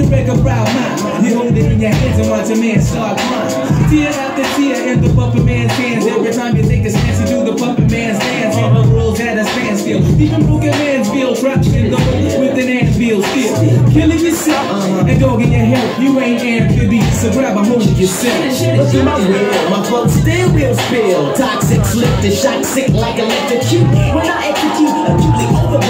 break a proud mind. You hold it in your hands and watch a man start crying. Tear after tear in the puppet man's hands. Every time you think it's fancy, do the puppet man's dance. All the rules at a standstill. Even broken man's feel trapped in the hole with an anvil still. Killing yourself and dogging your health. You ain't amphibious, so grab a hold of yourself. Look at my wheel, my folks still will spill. Toxic, slip the shock, sick like electric. When I execute, acutely over